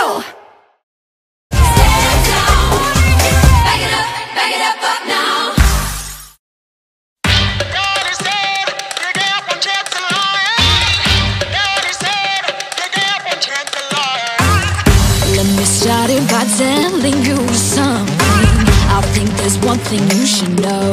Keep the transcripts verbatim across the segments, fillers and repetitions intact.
go. Let me start it by telling you something. I think there's one thing you should know.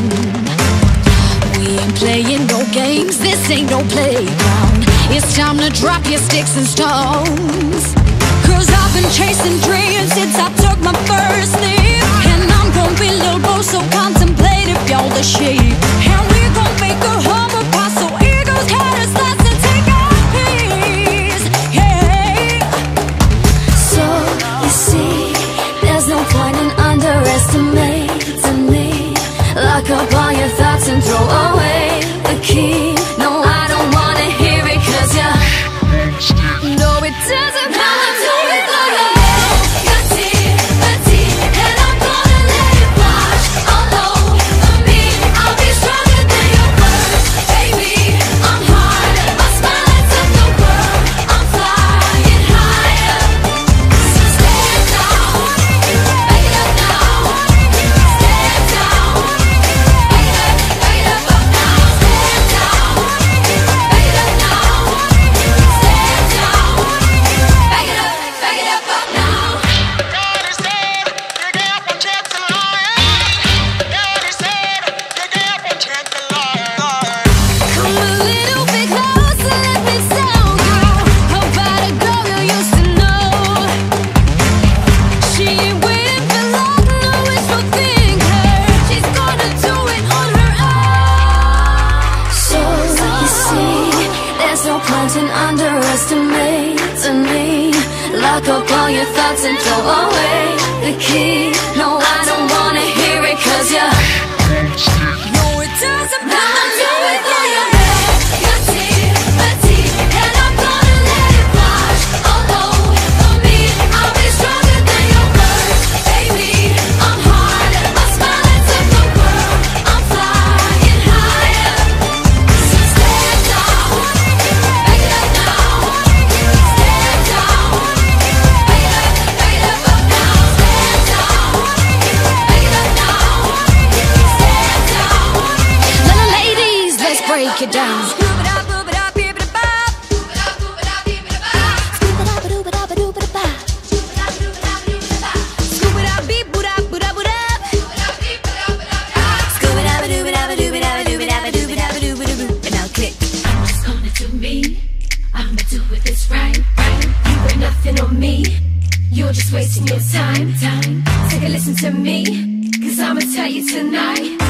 We ain't playing no games, this ain't no playground. It's time to drop your sticks and stones. Cause I've been chasing dreams since I took my first leap. And I'm gonna be little boy so contemplative, y'all the sheep. And we gon' make a humble pie so eagles had us last to take our peace. Yeah. So you see, there's no point in underestimating me. Lock up all your thoughts and throw away the key. No, I don't wanna hear it cause you know it doesn't matter to it like a negativity. And I'm gonna let it wash all over me. I'll be stronger than your words. Baby, I'm hard, my smile lights up the world. I'm flying higher. So stand down, back it up now. Stand down, back it up, back it up up now. Stand down, back it up now. Stand down, back it up, back it up up now. Daddy said you get up and check the line. Daddy said you get up and check the line. Come a little bit closer, let me tell you about a girl you used to know. She ain't waiting for long, no wishful thinker. She's gonna do it on her own. So you see, there's no point in underestimating me. Lock up all your thoughts and throw away the key. No, I don't wanna hear it cause you know it doesn't matter to it like a negativity. And I'm gonna let it wash all over me. I'll be stronger than your words. Baby, I'm hard, my smile lights up the world. I'm flying higher. So stand down, back it up now. Stand down, back it up, back it up up now. Stand down, back it up now. Stand down. Little ladies, let's break it down. I'm just gonna do me. I'ma do it this right, right. You got nothing on me. You're just wasting your time, time. Take a listen to me, cause I'ma tell you tonight.